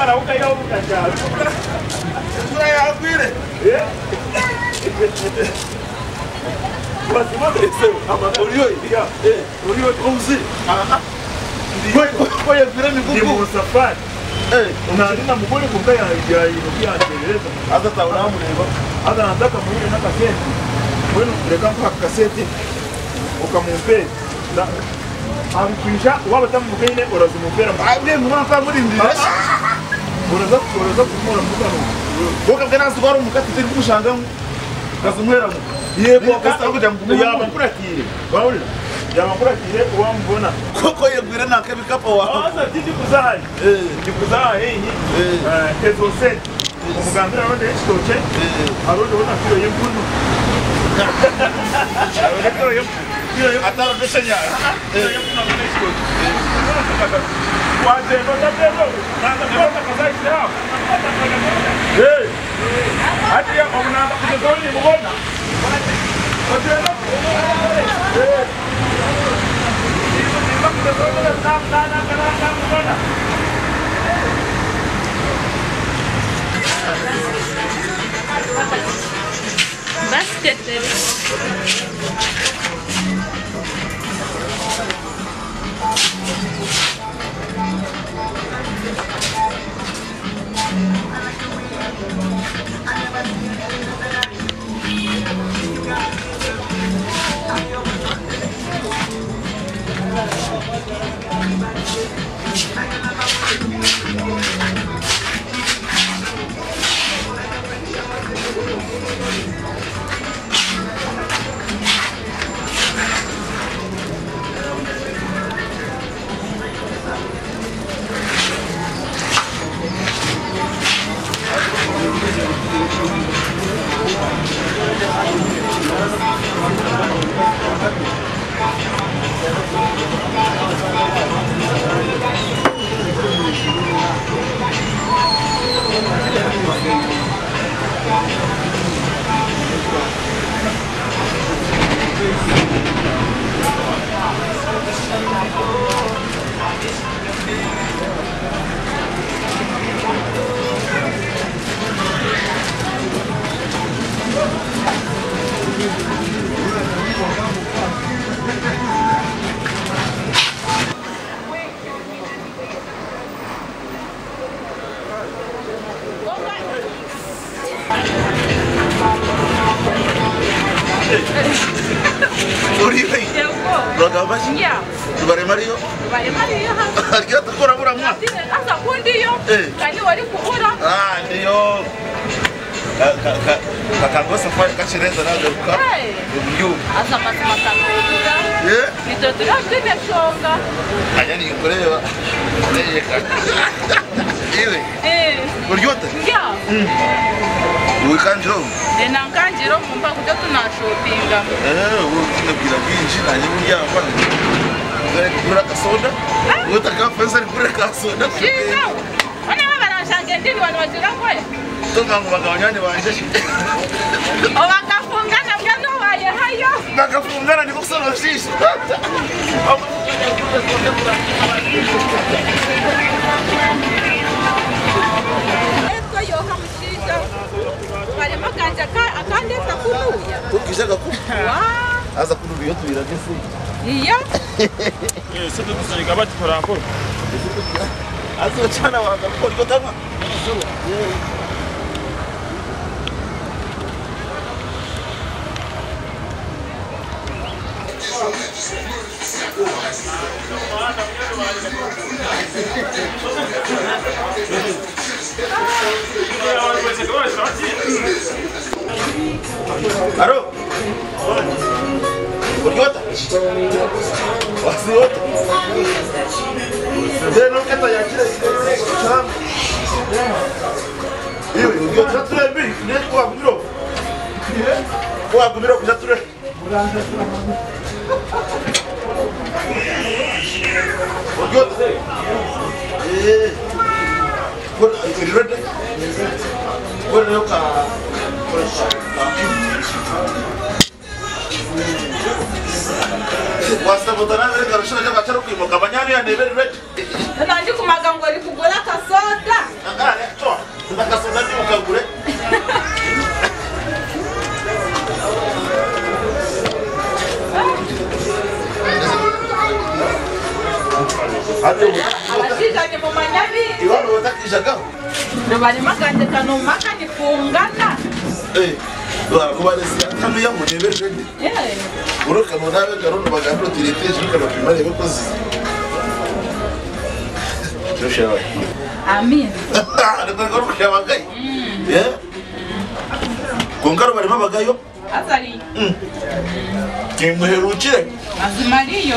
Cara, o caio do cachado. Vai abrir. Mas uma desceu. Urioi. Urioi ouzi. Foi abrir me Ni mu safari. Unalina mugole kukaya ya inukia Kiingereza. hata taulamu leo. Hata nataka muone na kaseti. Wewe unapeleka kwa kaseti. Ukamumpe. Na amkisha waba tamugene urazimumpera. Abire mwana kwa muri ndire. Uraza kumura mukano. Boka kana sibaro mukati tiri kushanga. Kasumwera mu. Yego kasanga jambumu. Ya makuratire. Baula. Ya makuratire uwambona. Koko yegwira nakabikapa wa. Asa tiji kuzahi. Ndikuzaha henyi. Ezo seti. Umugambira none ekitoke. Arodo ona kiro yempundu. Kiro yempundu. Ataro deshanya. Waje notapelo. Nanda kota kazai sio. Hadi ya omnanda kuzoni mbona. Waje no. Basket. Urioi. Roga bashi. Yeah. Tubare Mario. Bari Mario. Alikuwa takora bura mwa. Asa kundi yo. Kani wali kuhura. Ndio. Kakangosa fanya kachireza na garuka. Ndio. Asa matamatanguza. Nitotura kwenye shonga. Ayani kulewa. Ile. Uliota? Yeah. Wikanjiro. Nenankanjiro mumba kuja tuna shoppinga. Ukina binji na nyingi hapa. Ngare kura kasoda. Utaka pesa kura kasoda. Shino. Wana barashanga ndini wanwazira kwe. Tonga ngabanyane banje. Owakafungana mgano waye hayo. Nakafungana ni kusala sisi. Esko yo hamushiga. Wale makanja akandeta kuluya. Ukishaka ku. Wa. Aza kulu yotu iragese. Iya. Sasa tusanyika bati parako. Azo chana wakakora kotama. Aro. Kuriota. Wasiota. Ndio kata ya kile chama. Hiyo ndio tatu mbili ndio kwa biro. Kwa biro kwa tatu. Kuriota. Kwa irede. Kwa ndio ka wasta botana ngere karashana jaga charo ku mukabanyani ya nebe red Nandi kumaga ngo ari kugura kasoda. Namushijanye mu manyabi. Iwano batakishagaho. Nobani magande kanumaka nifungana. Kubaresi atamiya munebeshe ndi. Uruka nonabe garono bagando tireteje kano kimane bekozi. Joshua. Amin. Ndakora kushabagai. Konkaro bari mabagayo? Azali. Kimuherukire. Azimariyo.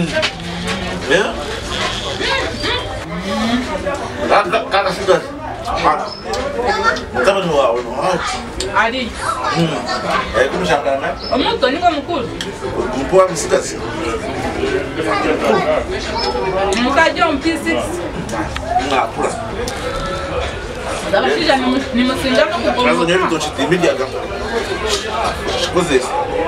Kaka sudah. Kamu mau awal mau? Ali. Kamu siapa nak? Omuntu ni mukuru. Mkuu msikazi. Mutajo P6. Ngapura. Ndabashija ni musinja no Kazo kugonga. nyeri tochitimidia kama. Kozesi.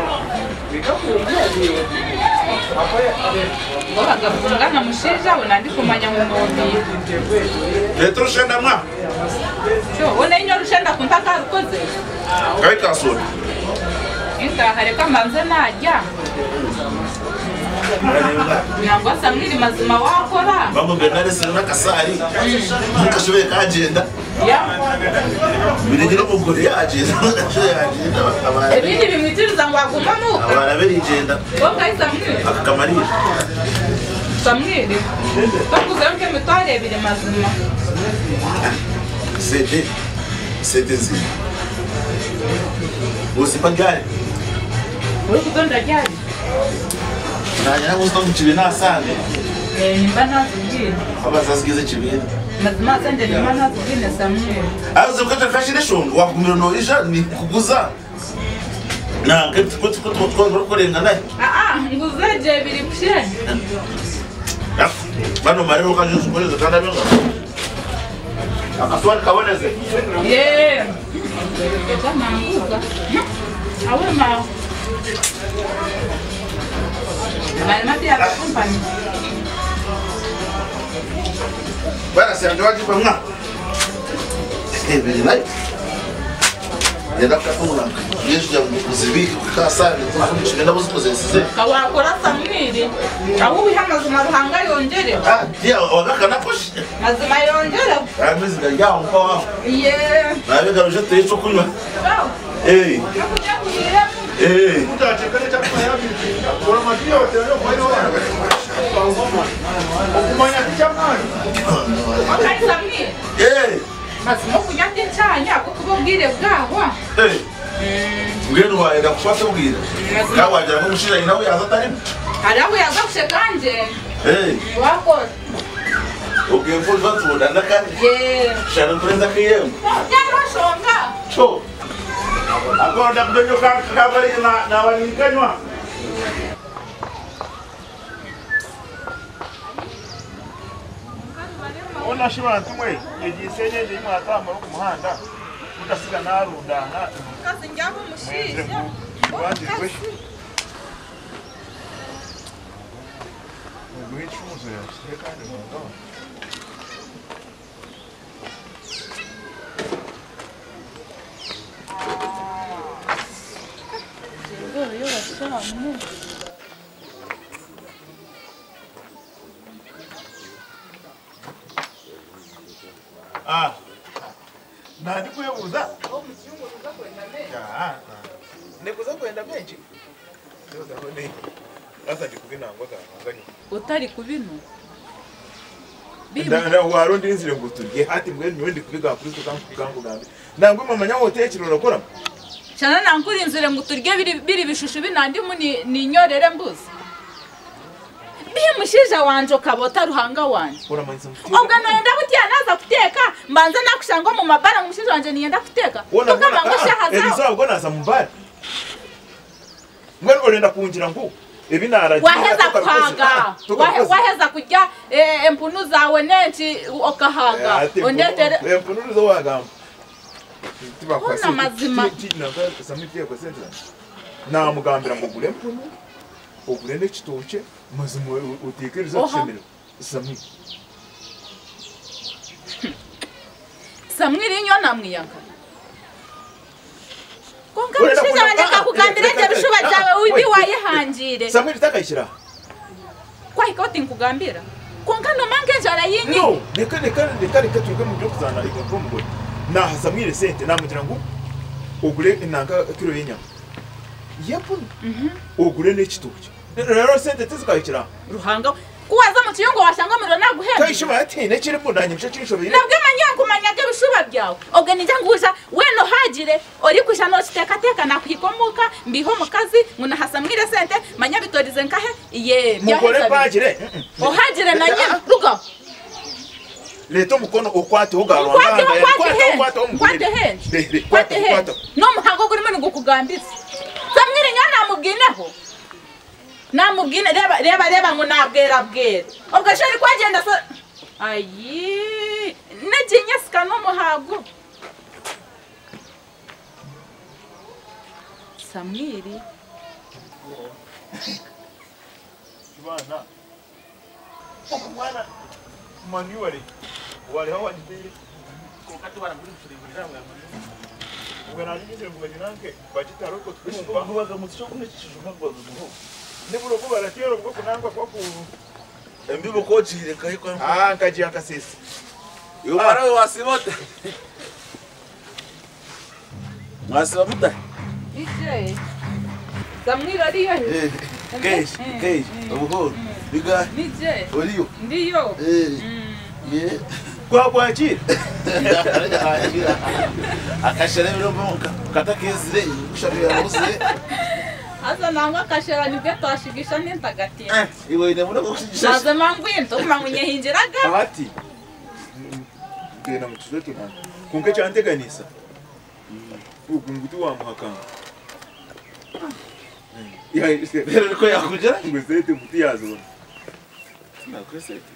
Bora gafungana mushija unandi kumanya munobi. Petro shenda mwa. Cyo wone inyo rushenda kuntaka rukoze. Kai kasoni. Inta hareka manze najya. Nangwa samwiri mazima wakora. Mambo Bernard sina kasari. Mukashobe kagenda. Ya. Biregera mugore yagenda. Ebindi bimwitiriza ngo agumamuka. Abana berigenda. Bonga isamwiri. Akamarira. Samwiri. Bakuze nke mitware ebiri mazima. C'était zi. Você pagare. Uri kudonda ryari? Nanya musto mchibina sana. Nimba nazubwira. Abazazigize chibina. Mazima sanje nimba nazubwira Samwiri. Azo ukata fashire shongo wakumira no ija ni kuguza. Na ko kurenga naye. Nguzeje ebiri pye. Bano marero kanyo sukoleza kandi abenga. Akaswali kaboneze. Kama nguga. Awe ma. Mati ya company. Bana si anjoaji kwa mna. Very nice. Yenda kafuna. Yesu ya muzibiki kukaa sana tunafunga buzikoze. Kawakora Samwiri. Awu bihamazuma ruhanga yongere. Dia wagaka nakoshi. Mazima yongere. Amizi ga yawo kwa wao. Nawe garoje techo kunywa. Utachekana cha kwa yapi. Kwa madio tena kwa hiyo. Okumanya kichama. Akari Samwiri. Mazima kunyate cyanya kuko bwire bwaho. Ngeno waenda kufuata ubwira. Kawagira ngo mushira inawe yazatari. Harabu yaza kushekanje. Wako. Ugiye mfuza tuda nakandi. Shana kurenza kiyemu. Yaro shonga. Cho. Akonda kudonyo kabari na wanikanywa. Ona shima ntumwe yegisenye ndi mwatamba ku muhanda udasiga narundana Kazi njabo mushije. Wandi kweshi Gwichumuzo yashika ndi ndo Yo bashamu. Nandi kuyebuza Omukyungu tuzakwenda ne. Nekuza kwenda benchi Ndio sasa ndikubinangwa kanganyi Utari kubino. Ndana warundi nzire nguturye hati mwe ndi kubiga kuri kangu gambe nangwe mama nyawo tekiro lokora Cyana nankuri inzire nguturye biri bishushu binandi ni nyorere mbuzi. Mushija wanje kabota ruhanga wanje. Obwa nenda kutiya naza kuteka mbanza nakushanga mu mabara mushija wanje niyenda kuteka. Tukama ngo shahaza. Eliza ubwo naza mubara. Mwe urenda kungira ngo ebi naraje. Waheza kwaga. Waheza kujya empunu zawe nenshi okahaga. Ondetere empunu zo wagamba. Tiba kwa sisi. Mazima. Samiti ya kwa sentra. Na mugambira ngo gure empunu. Ogure n'ekitoke mazima utekereza kushemera. Samwiri nyo namwiyanga. Konka mushija wanje kakugambira nje bishuba cyawe ubi wayihangire. Samwiri takayishira. Kwa ikoti nkugambira. Konka no mange njara yinyi. reka tuge mu byo kuzana igako mugore nahaza mwire sente namugira ngo ugure inanga kilo y'inyama yepo ugure n'ikitoki rero sente tizikayikira ruhanga kuwaza mu kiyongo washanga muriro naguhenda kayisho batine kiri mbundanye bisho kirishobeye nabwe manyangu manyaga bishuba byawe obwe nijya nguja weno hagire ori kusha no teka nakwikomuka mbiho mukazi nguna hasa mwire sente manya bitorize nkahe ye mugore bagire ohagire nanye ruga leto mukono okwate ugarwa kwate no muhango guri mene gukugambitse samwire nyana mubwineho namubwine reba ngo nabwera bwera ubwo shari kwagenda so ayi nejinyesika no muhago Samwiri bana manually wale hawa ndiri kokati bana muri kushirikira ngwana nje ngo binanke bajita roko twumva kubaga mu cyo kumekishije umugwazo ngo nibulo ko baratero bwo kunangwa kwa ku embibo ko jire kai kwa nkaji akasisi yo marawe wasibota mwasibamuta ije Samwiri ari he kesh ubuhoro biga nije oliyo ndiyo ye kwa chi akashara biro bonka katakezire ushabira bose asa nangwa kashara nibwe twashigisha n'intagati iwe ine muri gushigisha naze mangwinto kumangunye hinjiraga ati ndena mutuzoke na kunke cyanteganisa ugungutu wa muhakanga ya rero ko yakujya ngwesete muti yazo na kwesete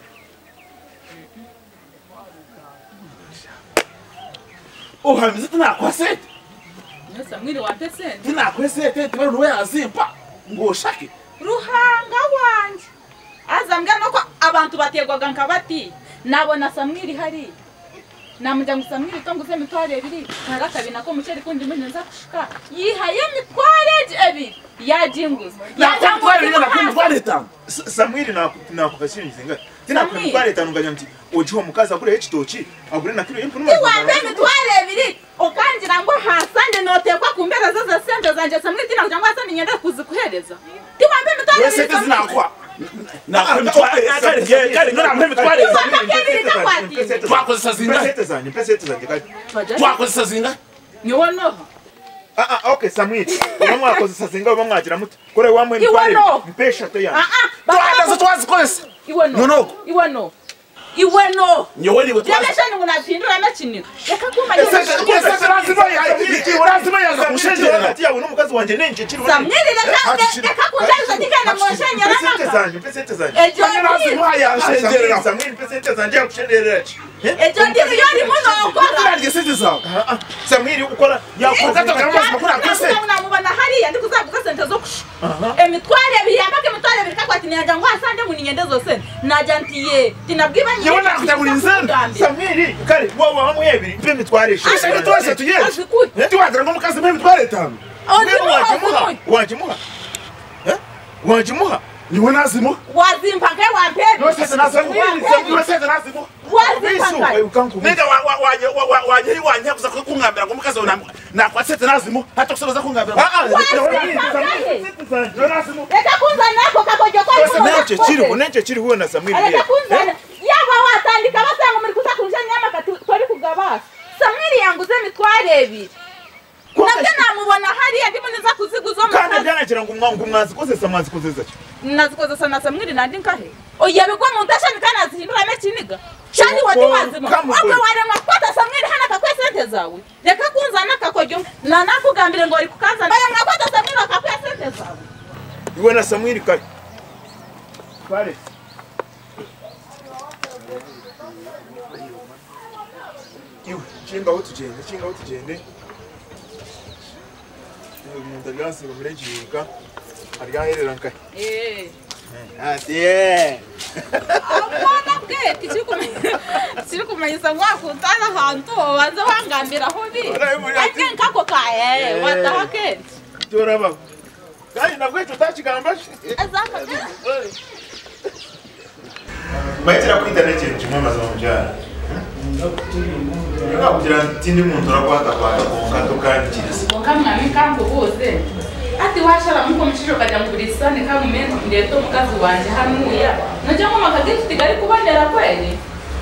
hamize tunakwasete Samwiri wa pesente tunakwesete tibaro nuwe azimpa ngo shake ruhanga wanje azambwa noko abantu bategwaga nkabati nabona Samwiri hari namujya ngo Samwiri tonguze mitware ebiri karakabina ko muceri kundi munyenza kushika yihaye mitware ebiri yajinguza yatangwa Samwiri nakukashirize nga tina kwitware tanunganya nti ojiho mukaza kure ekitoki agure na kilo y'impu n'umwe wambe mitware ebiri okangira ngo hasande notekwa kumbera zaza sente zanje Samwiri tina kugira ngo hasande nyenda kuzikuhereza ti wambe mitware ebiri sente zinakwa nakwe mitware kari nona mwe mitware twakozesa zinga pesete zanje twakozesa zinga nyono okay Samwiri uramwakozesa zinga bamwagira muti kore wamwe mitware mpesha to yanjye twaza twazikozesa iweno nyoweli we twaza yameshani ngunapindura nakinira reka kumanya lazima yaza kushenjera hagati yawe n'umukazi wanje nenje kiri Samwiri reka kunjaza tikana mwoshenyera pesete zanje lazima yashenjera Samwiri pesete zanje yakushenderera ejo ndiri yori muno okora ndarye sente zawe Samwiri ukora yakuzatoka amazi makuru akose namubona hariya ndi kuzavuga sente zo kusha emitware biyambake emitware bikakwati nyanja ngo asande muninyende zose najya ntiye tinabwiba nyine yewe nakutabura inzembe Samwiri kare wowe wamwe ebiri mpe mitware ashaka twese tuyeje tiwadra ngo mukazi mpe mitware 5 wajimuha niwe nazimo wazimpake wampeni yose nazimo nega wanye wanye kuza kungambira ngo mukazi nakwasete nazimo hata kusoza kungambira reka kunza nako kakojo kwa nece kiri huwe na Samwiri reka kunza yaba watandika basanga muri kusakunja nyama tori kugabasa Samwiri yanguze mitware ebiri nabyo namubona hariya ndimo neza kuziguzo kandi byanakira ngo umwanzi kozesa mwanzi kozesa nazikozesa na Samwiri nandi nkahe oya bigwa mu ndashani kana zihindura mekiniga shani wati wazima akwe ware makwata Samwiri hana kakwe sente zawe reka kunza nakakojo na nakugambire ngo uri kukanza baya makwata Samwiri akakwe sente zawe iwe na Samwiri kare kare iwe chinga utugende umuntu aganse bamuregiruka aryaherera nkahe ati abana bwe kiri kumanyisa ngo akutana ahantu baza wangambira aho biri ake nkako kaye wataha kenshi turaba kandi nabwo icyo utakigamba azaka Maitira kuita nekintu kimwe mazima mukyala. Nga kugira ntindi muntu rakwata konka tokandikiriza. Konka mwami kankubuze. Ati washara muko mshiro kajya ngurisane kama mendo ndeto mukazi wanje hanuya. Najya ngo makagiti tigari kubonera kweli.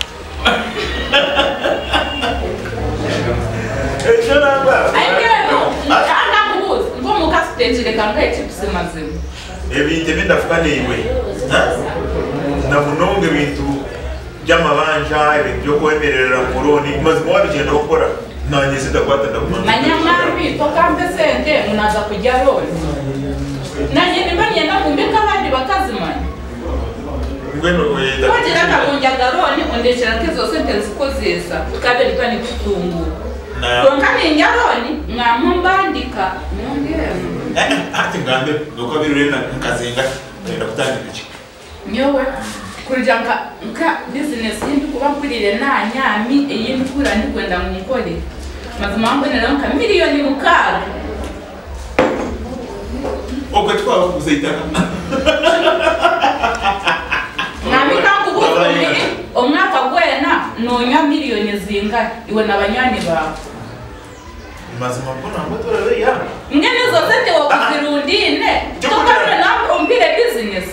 Ayingeno. Akankubuze. Ngo mukazi tetire kangaye chips mazima. Ebintu bindafuka niwe. Na munonge bintu by'amabanja ibintu byo kwemerera koroni mazima wabigenda gukora nanye sidakwata ndakumana manyamami tokambe sente munaza kujya roni nanye nimbanye nakumbika abandi bakazimanya ngweno wenda wagira kabunja garoni ondeshera kizo sente zikozesa ukabe bitani kutungu konka ninja roni mwamumbandika nyongera ati ngambe nuko birurena nkazinga ndenda kutandika iki nyowe kurya nka business yindi kuba kurire na nyami eyindi kura ndi kwenda ngukore mazima mbonera nka miliyoni mukaga oko twaba kuzaitana nami kankubuze omwaka gwena nonya miliyoni zinga iwe nabanywani bawe mazima mbona mbatora ya ngene zose te wakuzirundine tokana na ombire business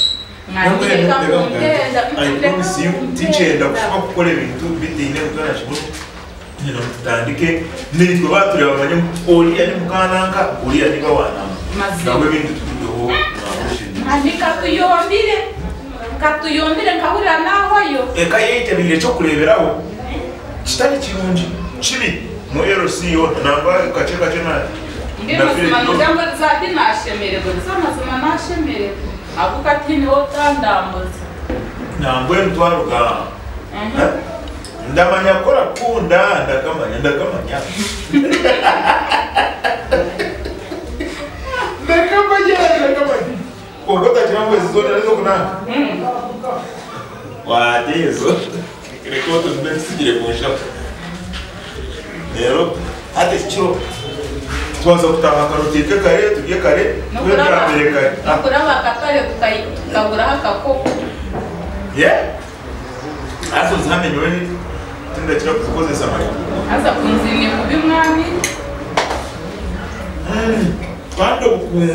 I promise you, tichenda kushaka gukora ibintu bitine utarashimo nyina mutandike nitwe batureba abanye uri ari mukananka uri ari bawana nawe bintu tuduho andika tuyombire nkahurira naho yo eka yitabire cyo kureberaho kitari kirungi kibi mu RCO namba kace na ndimazima ngambo zati nashemere buzamazima nashemere akukatini otandambuza nangwe ntwaruga ndamanya kora kunda ndakamanya ndakamanya kokota chirambo zizona lezo kuna wadezo rekoto ndesijire kunsha rero ate cyo twaza kutaba karotike kare tugiye kare twenda Amerika nakuraba katare tukagura hakako aso zamenywe tunda kira kukoze samari aza kunzine kubi mwami twando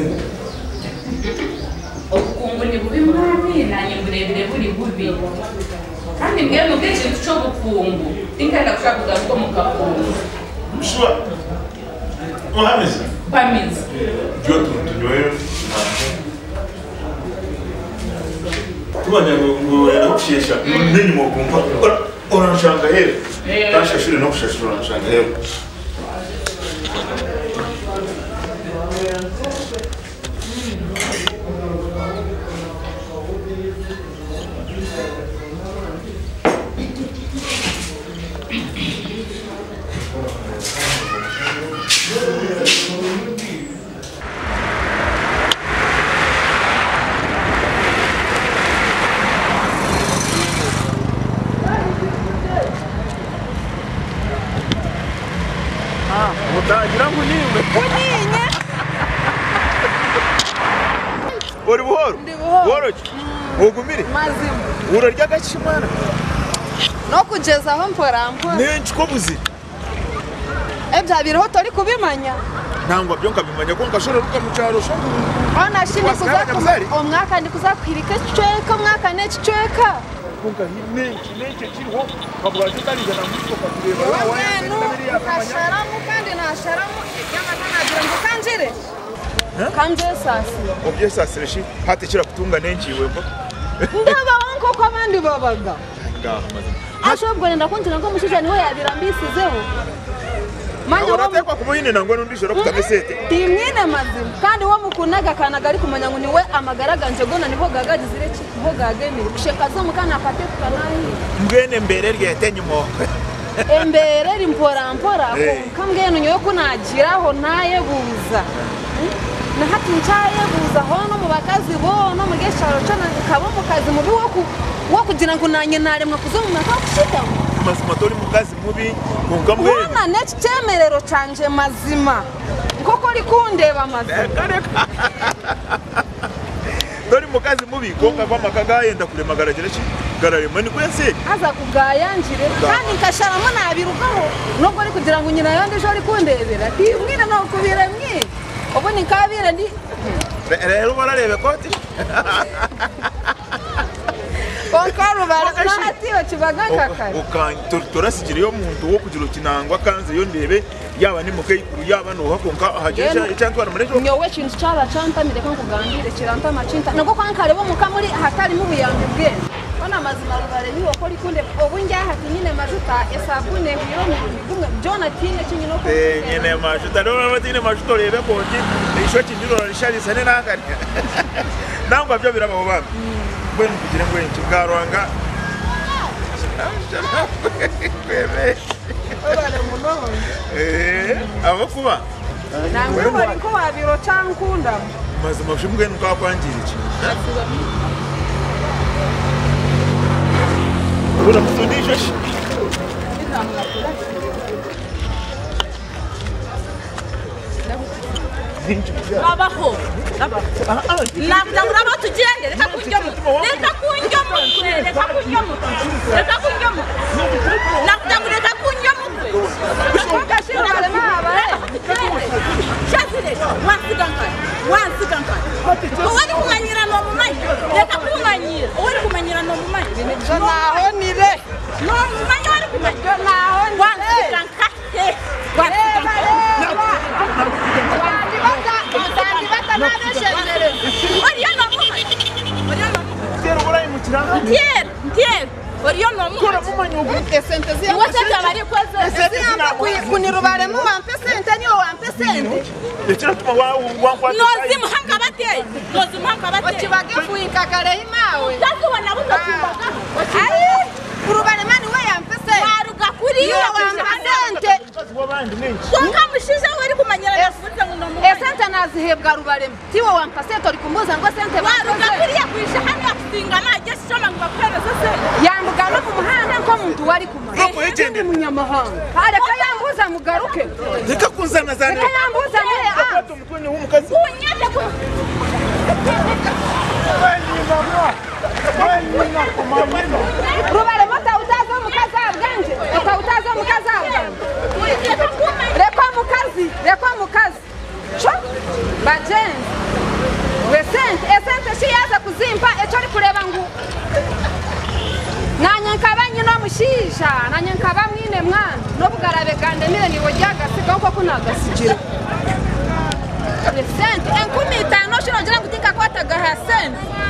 ubukungu ni bubi mwami nanye burebire buri bubi kandi mbere mu kintu cyo bukungu tinkanda kushaka ko mukakungu mshwa Mohamed Pamiz Jotu tunyoye tubanya ngo kushesha nini mo kumva oranshanga here tashashire no kushashira oranshanga here Mutagira munimwe. Kuninye. Uri buhoro? Ndi buhoro. Woroki? Ugumire? Mazima. Urarya gakimana? No kugeza aho mpora. Nenshi ko buzi. Ebya biriho tori kubimanya. Nangwa byo nkabimanya ko ngashora ruka mu cyaro sho. Ona shine kuza omwaka ndi kuzakwirika cicweka mwaka ne cicweka. Kunga hine kineke kiriho kabwa tutariga na muko katureba Wenu kasharamu kandi nasharamu yamaganagira ngo kanjire. Kanje sasi. Obye sasireshi hate kira kutunga nenkiwe mbo. Ndaba wanko ko abandi babaga. Ngaho mazima. Ashobwo nenda kunjira ngo mushije niwe yabirambisizeho. Manya uratekwa kumuhine nangwe nundishora kutamesete. Timwine mazima kandi wo mukunaga kanaga ari kumanya ngo niwe amagaraganje gona niho gagagizire ho gagemire kusheka zo mukana pate tukanahi. Mbwene mbere ryete nyumo. Embere rimpora kambwene nyoyo kunagiraho naye buza. Na hati ncaye buza hono mu bakazi bono mu gesharo cana kabo mu kazi mubi wo kugira ngo nanye naremwe kuzomuna ka kushitamo. Mazima tori mu kazi mubi kungamwe. Bona next cyemerero canje mazima. Koko likundeba mazima. dore mukazi mubi konka kwa makaga yenda kurema garagera ki gararema ni kwese aza kugayanjire kandi nkasharamo nabirugaho nubwo ari kugira ngo nyina yonde ejo ari kundebera ndi mwina no kubira mwe ubu ni kabira ndi rero bararebe koti konkaro baratiyo kibaganga kare turasigira yo muntu wo kugira kinangwa kanze yo ndebe yaba ni mukayikuru yaba no hakonka hajesha icyantwara murejo nyowe kintu cyara canta mireka nkugandire kiranta macinta nako kankare bo mukamuri hatari mu buyambi bwe ona mazima rubare ni okori kunde obunja hati nyine majuta esabune hiro mu kumwe Jonathan kinyino ko nyine majuta no matine majuto rebe koti isho kinjiro rishari sane nakari nangwa byo birabo baba bwenu kugira ngo nkigarwanga abakuba nangwe bari ko wabiro cankunda mazima shimwe nuka kwangira iki Ura mutundisha shi abaho nakujya muri abo tugende reka kunjyomo nakujya muri reka kunjyomo ukashira mama shazire wansiganka uri kumanyira no mumanyi reka kumanyira uri kumanyira no mumanyi naho nire no mumanyi uri kumanyira naho wansiganka kunirubare mu wampe sente niyo wampe sente nozimuhanga bateye okibage fuika kare imawe tasubona butokumbaga urubare mani we yampe sente waruga kuri yo wampe sente konka mushize wari kumanyira yavuze ngo no esente nazihebwa rubare tiwo wampe sente uri kumbuza ngo sente waruga kuri yakwisha hano yakusinga naje shoma ngo bakwereze sente yambuga no ku muhanda ko muntu wari kumara ndi munyamahanga areka yambuza mugaruke reka kunzana zane reka yambuza akato mutwe w'umukazi kunyete ku rubare mata utaza mukazi abwanje utaza mukazi abwanje rekwa mukazi cho bajenzi wesente esente shiyaza kuzimpa eco ari kureba ngo nanye nkaba nyino mushisha nanye nkaba mwine mwana no bugarabe gande mire niwo ryagasiga uko kunagasigira sente 15 shiro ngira ngutinka kwataga ha sente